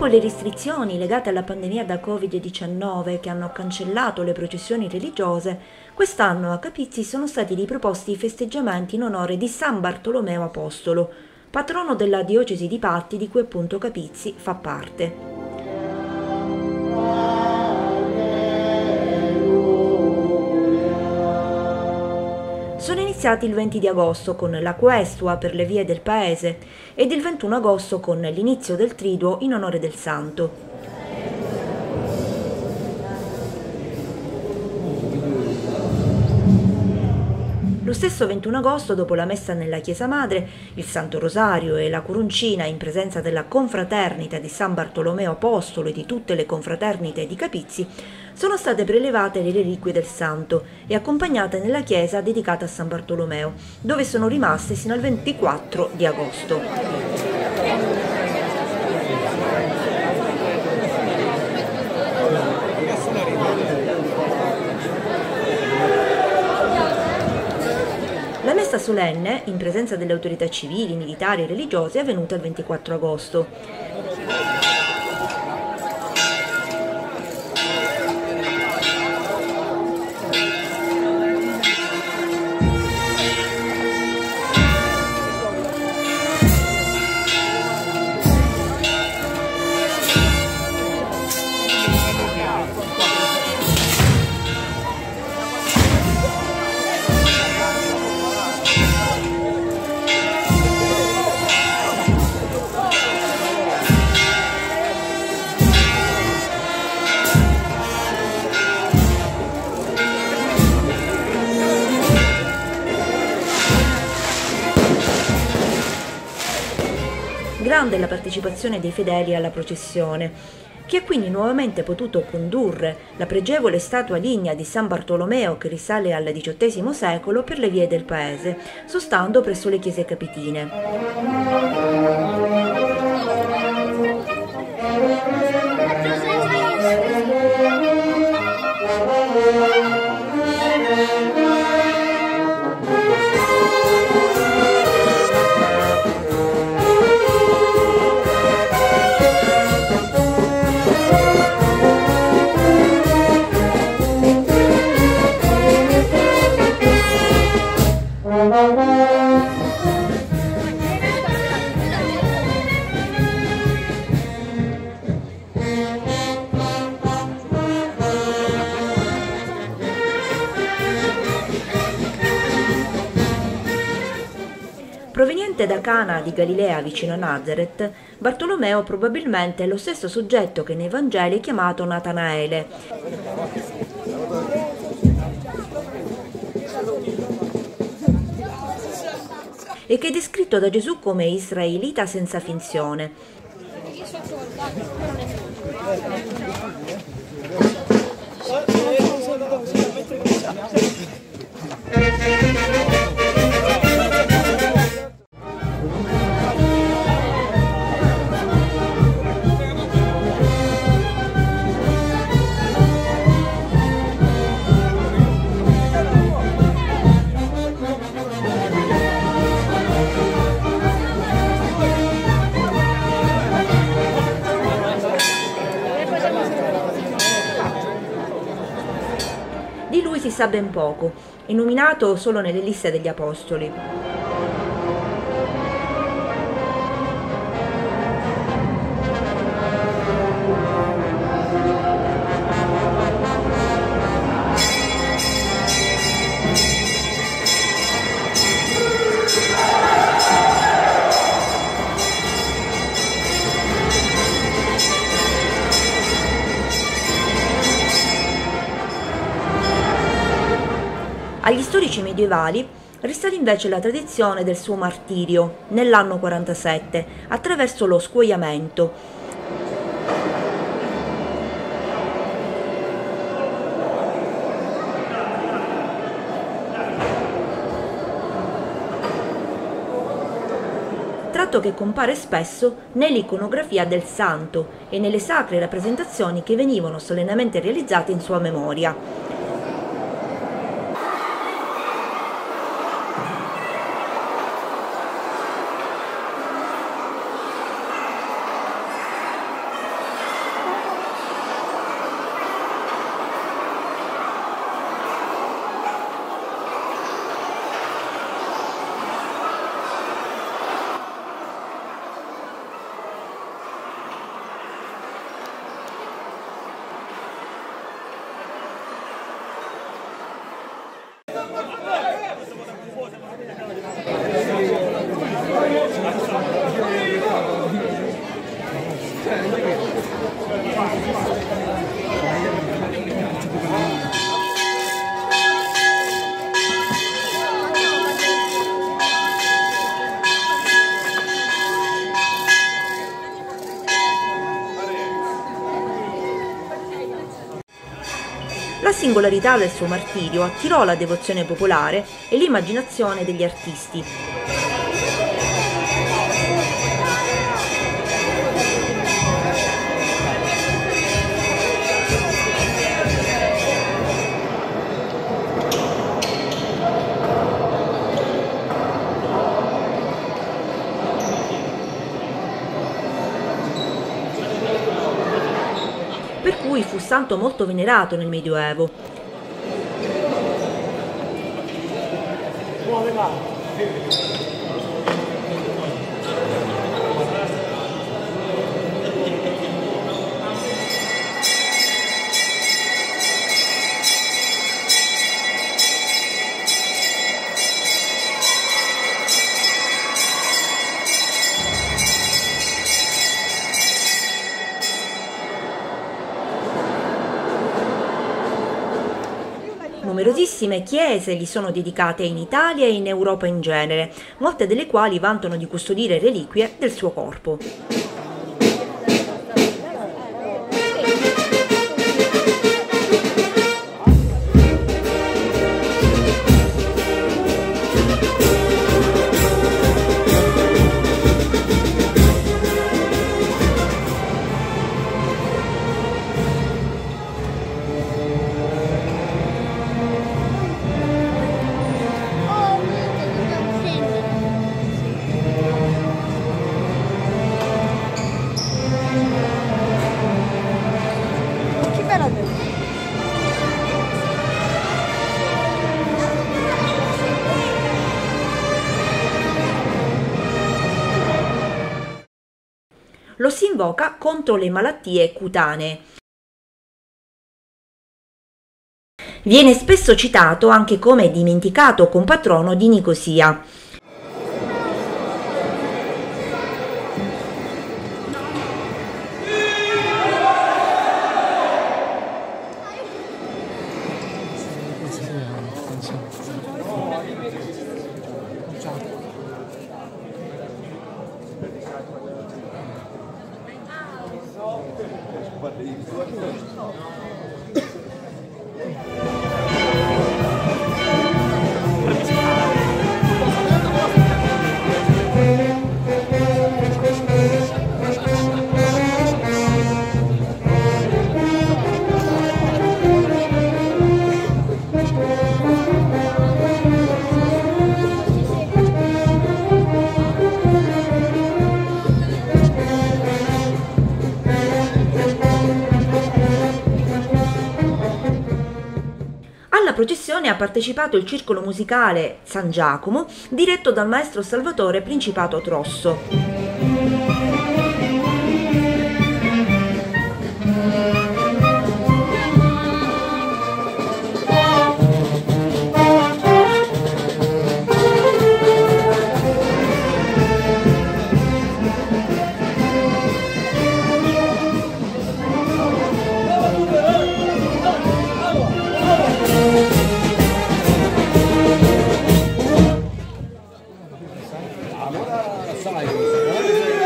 Dopo le restrizioni legate alla pandemia da Covid-19 che hanno cancellato le processioni religiose, quest'anno a Capizzi sono stati riproposti i festeggiamenti in onore di San Bartolomeo Apostolo, patrono della diocesi di Patti di cui appunto Capizzi fa parte. Sono iniziati il 20 di agosto con la Questua per le vie del paese ed il 21 agosto con l'inizio del Triduo in onore del Santo. Lo stesso 21 agosto, dopo la messa nella Chiesa Madre, il Santo Rosario e la Coroncina in presenza della confraternita di San Bartolomeo Apostolo e di tutte le confraternite di Capizzi, sono state prelevate le reliquie del Santo e accompagnate nella chiesa dedicata a San Bartolomeo, dove sono rimaste sino al 24 di agosto. La messa solenne, in presenza delle autorità civili, militari e religiose, è avvenuta il 24 agosto. Grande la partecipazione dei fedeli alla processione, che ha quindi nuovamente potuto condurre la pregevole statua lignea di San Bartolomeo che risale al XVIII secolo per le vie del paese, sostando presso le chiese capitine. Proveniente da Cana di Galilea vicino a Nazareth, Bartolomeo probabilmente è lo stesso soggetto che nei Vangeli è chiamato Natanaele e che è descritto da Gesù come israelita senza finzione. Di lui si sa ben poco, è nominato solo nelle liste degli apostoli. Agli storici medievali risale invece la tradizione del suo martirio nell'anno 47 attraverso lo scuoiamento. Tratto che compare spesso nell'iconografia del santo e nelle sacre rappresentazioni che venivano solennemente realizzate in sua memoria. La singolarità del suo martirio attirò la devozione popolare e l'immaginazione degli artisti. Per cui fu santo molto venerato nel Medioevo. Numerosissime chiese gli sono dedicate in Italia e in Europa in genere, molte delle quali vantano di custodire reliquie del suo corpo. Lo si invoca contro le malattie cutanee. Viene spesso citato anche come dimenticato compatrono di Nicosia. Alla processione ha partecipato il circolo musicale San Giacomo, diretto dal maestro Salvatore Principato Trosso. Allora sai,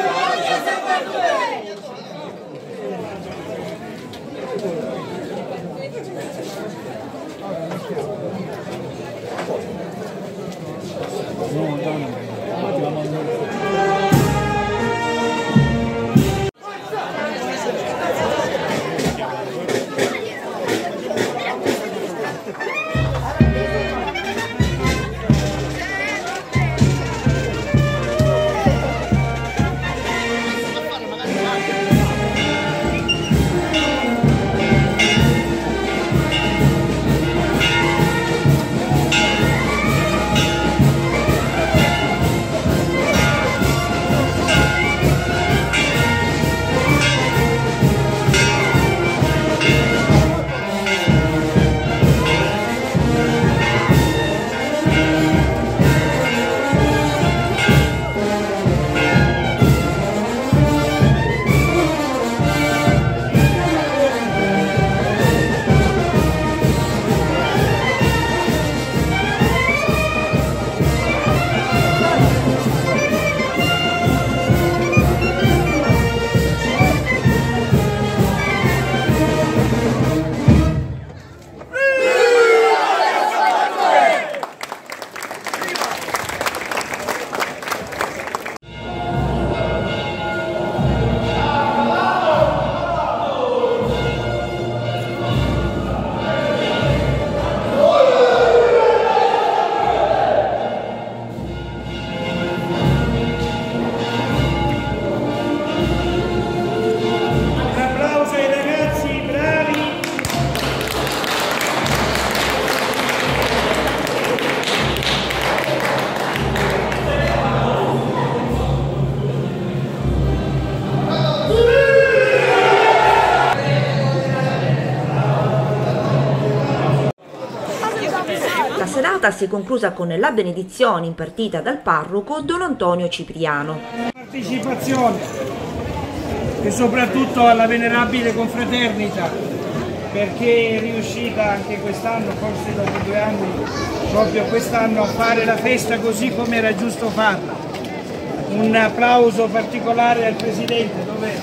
giornata si è conclusa con la benedizione impartita dal parroco Don Antonio Cipriano. Partecipazione e soprattutto alla venerabile confraternita, perché è riuscita anche quest'anno, forse dopo 2 anni, proprio quest'anno, a fare la festa così come era giusto farla. Un applauso particolare al Presidente.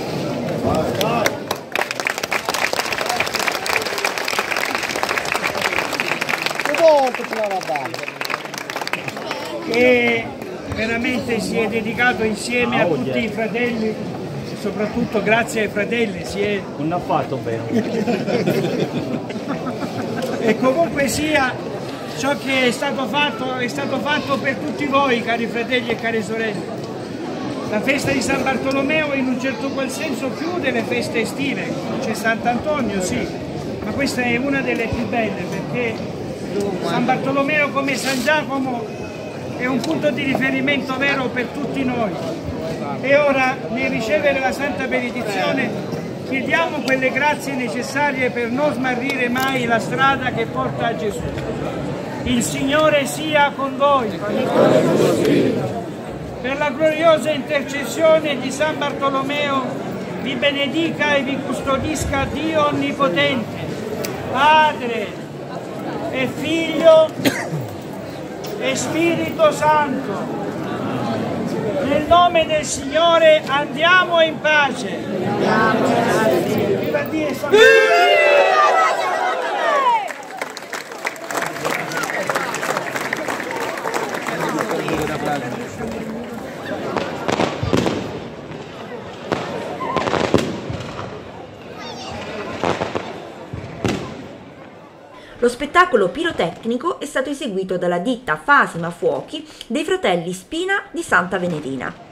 Che veramente si è dedicato insieme a tutti i fratelli, soprattutto grazie ai fratelli non ha fatto bene. E comunque sia, ciò che è stato fatto per tutti voi, cari fratelli e care sorelle. La festa di San Bartolomeo in un certo qual senso chiude le feste estive, c'è Sant'Antonio sì, ma questa è una delle più belle, perché San Bartolomeo come San Giacomo è un punto di riferimento vero per tutti noi. E ora, nel ricevere la Santa Benedizione, chiediamo quelle grazie necessarie per non smarrire mai la strada che porta a Gesù. Il Signore sia con voi. Per la gloriosa intercessione di San Bartolomeo vi benedica e vi custodisca Dio Onnipotente, Padre e Figlio e Spirito Santo. Nel nome del Signore andiamo in pace. Viva Dio e San Lo spettacolo pirotecnico è stato eseguito dalla ditta Fasima Fuochi dei fratelli Spina di Santa Venerina.